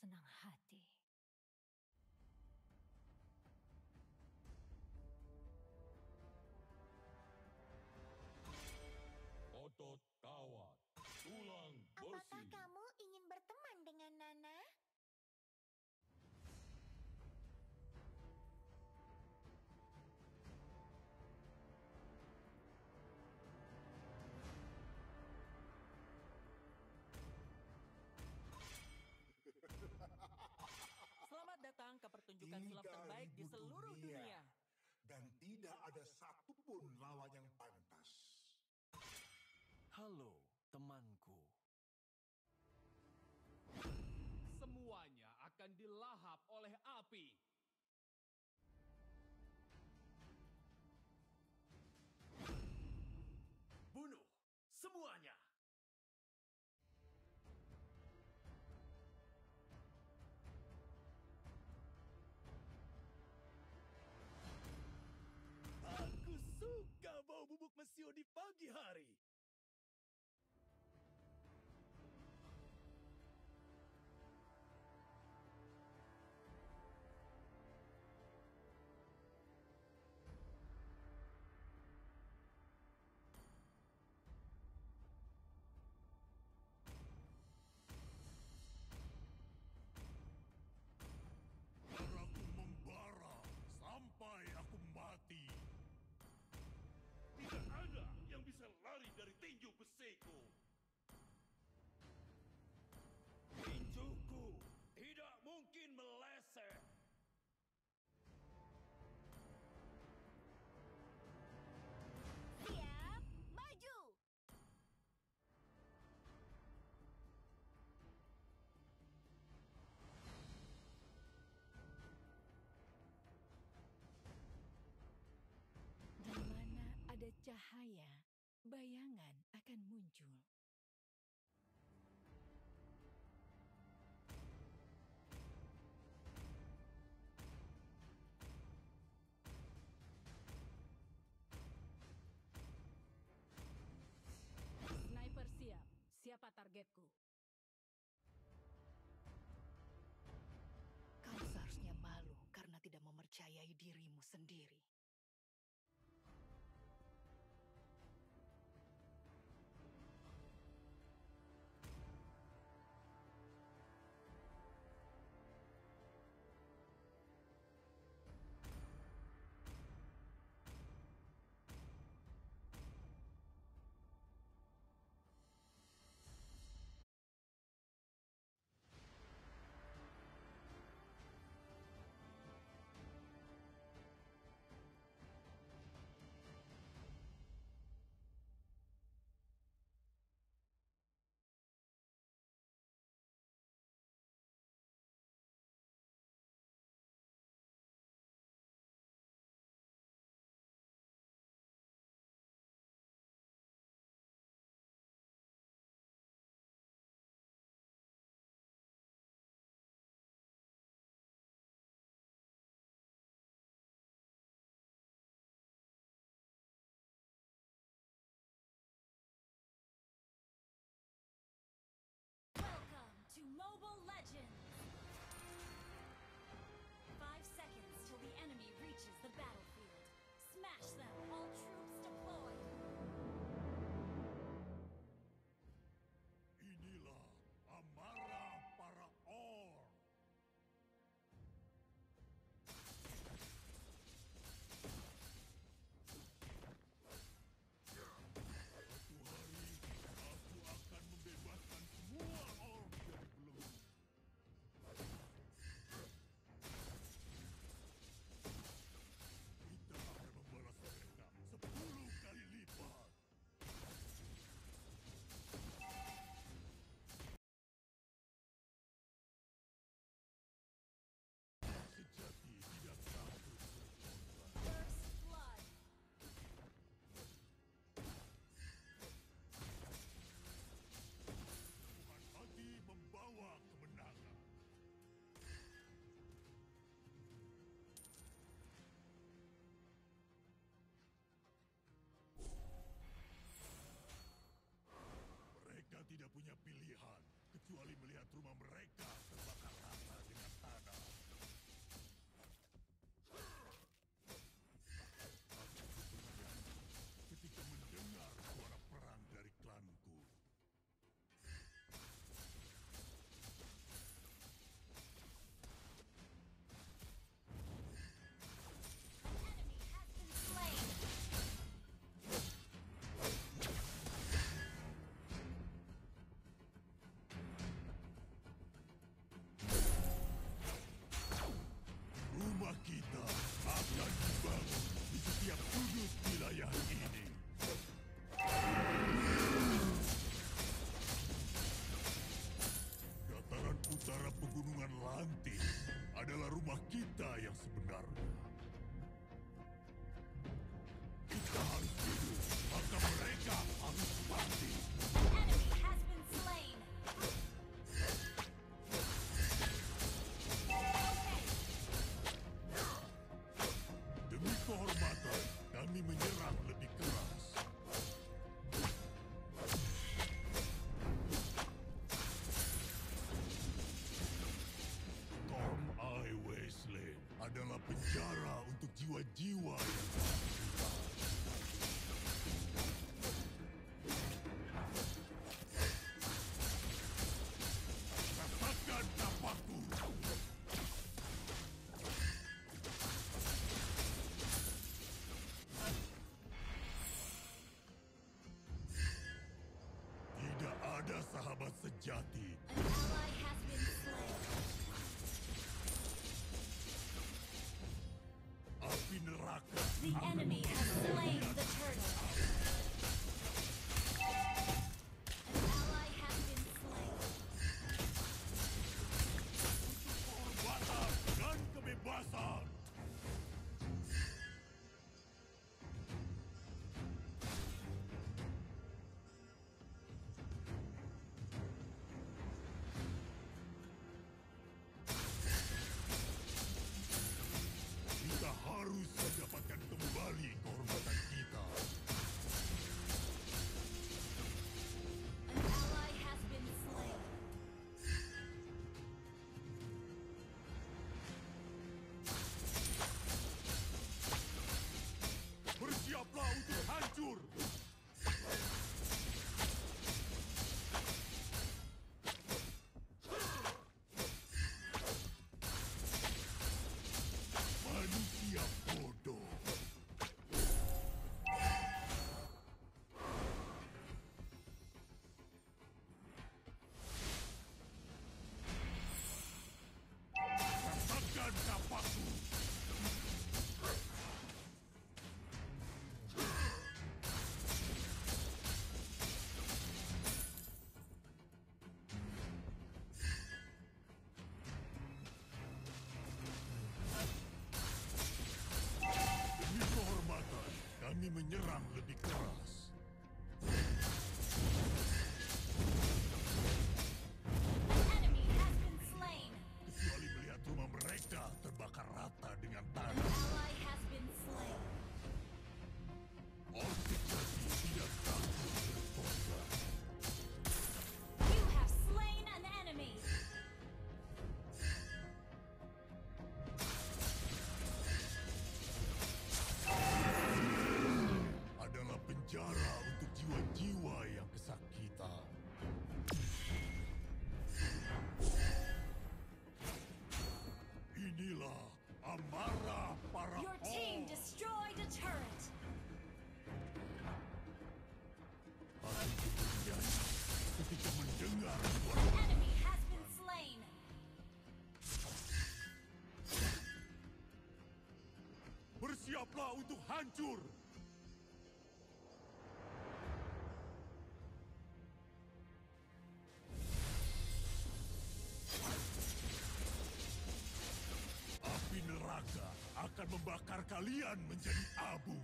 senang hati. Otot kawat, tulang bersih. Apakah kamu ingin berteman dengan Nana? Selamat datang ke pertunjukan sulap terbaik di seluruh dunia. Dan tidak ada satupun lawan yang pantas. Halo, temanku. Semuanya akan dilahap oleh api. Bunuh semuanya. Aku suka bau bubuk mesio di pagi hari. Darahku membara sampai aku mati. Tidak ada yang bisa lari dari tinju besiku. Tinjuku tidak mungkin meleset. Siap, maju! Di mana ada cahaya, bayangan akan muncul. Sniper siap. Siapa targetku? Kau seharusnya malu karena tidak mempercayai dirimu sendiri. dengar. Enemy has been slain. Bersiaplah untuk hancur. Api neraka akan membakar kalian menjadi abu.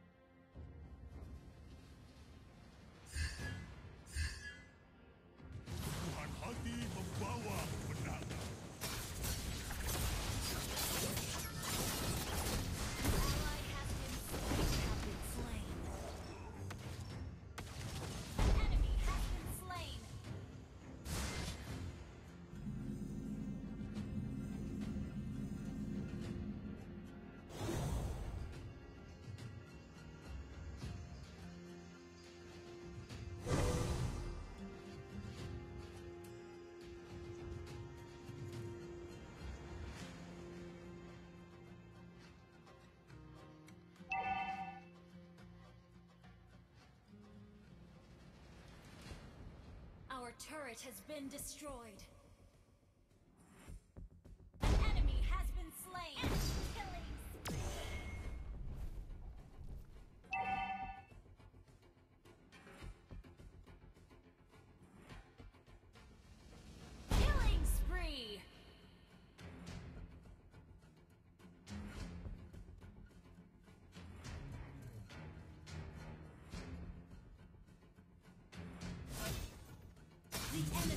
Tuhan hati membawa kemenangan. Ally has been slain. Enemy has been slain. Our turret has been destroyed. An enemy has been slain. Killing spree. Killing spree. The